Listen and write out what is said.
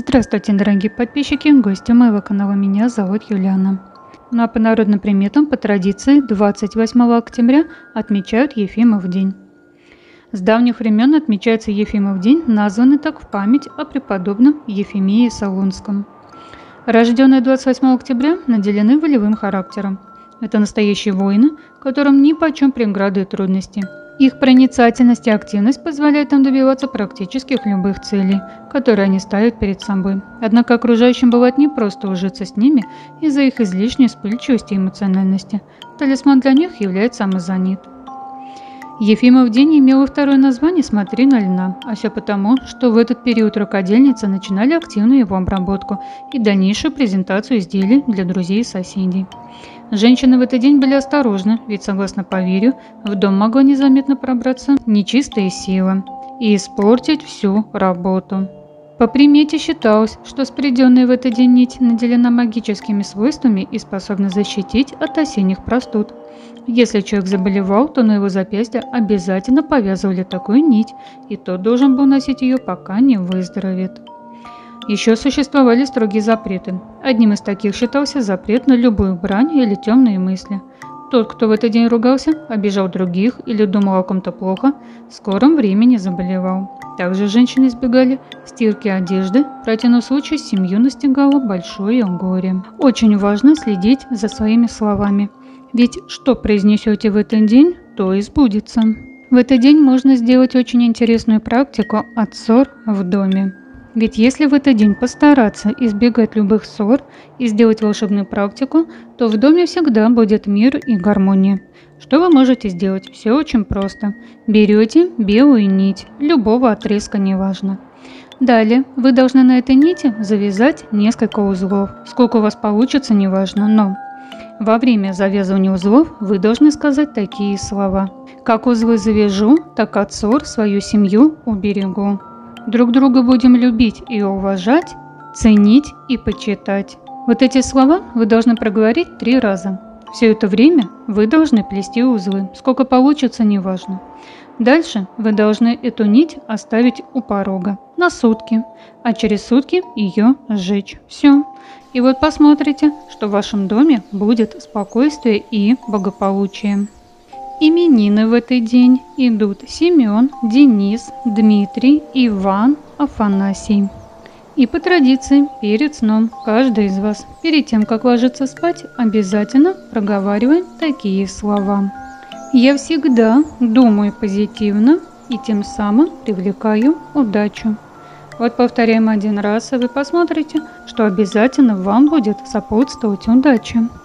Здравствуйте, дорогие подписчики, гости моего канала. Меня зовут Юлиана. Ну а по народным приметам, по традиции, 28 октября отмечают Ефимов день. С давних времен отмечается Ефимов день, названный так в память о преподобном Ефимии Солунском. Рожденные 28 октября наделены волевым характером. Это настоящие воины, которым нипочем преграды и трудности. Их проницательность и активность позволяют им добиваться практических любых целей, которые они ставят перед собой. Однако окружающим бывает непросто ужиться с ними из-за их излишней вспыльчивости и эмоциональности. Талисман для них является амазонит. Ефимов день имел и второе название «Смотрина льна», а все потому, что в этот период рукодельницы начинали активную его обработку и дальнейшую презентацию изделий для друзей и соседей. Женщины в этот день были осторожны, ведь, согласно поверью, в дом могла незаметно пробраться нечистая сила и испортить всю работу. По примете считалось, что сплетенная в этот день нить наделена магическими свойствами и способна защитить от осенних простуд. Если человек заболевал, то на его запястье обязательно повязывали такую нить, и тот должен был носить ее, пока не выздоровеет. Еще существовали строгие запреты. Одним из таких считался запрет на любую брань или темные мысли. Тот, кто в этот день ругался, обижал других или думал о ком-то плохо, в скором времени заболевал. Также женщины избегали стирки одежды, в противном случае семью настигало большое горе. Очень важно следить за своими словами, ведь что произнесете в этот день, то и сбудется. В этот день можно сделать очень интересную практику от ссор в доме. Ведь если в этот день постараться избегать любых ссор и сделать волшебную практику, то в доме всегда будет мир и гармония. Что вы можете сделать? Все очень просто. Берете белую нить, любого отрезка, неважно. Далее вы должны на этой нити завязать несколько узлов. Сколько у вас получится, неважно, но во время завязывания узлов вы должны сказать такие слова. Как узлы завяжу, так от ссор свою семью уберегу. Друг друга будем любить и уважать, ценить и почитать. Вот эти слова вы должны проговорить 3 раза. Все это время вы должны плести узлы. Сколько получится, неважно. Дальше вы должны эту нить оставить у порога на сутки, а через сутки ее сжечь. Все. И вот посмотрите, что в вашем доме будет спокойствие и благополучие. Именины в этот день идут Семен, Денис, Дмитрий, Иван, Афанасий. И по традиции, перед сном, каждый из вас, перед тем, как ложиться спать, обязательно проговариваем такие слова. Я всегда думаю позитивно и тем самым привлекаю удачу. Вот повторяем 1 раз, и вы посмотрите, что обязательно вам будет сопутствовать удача.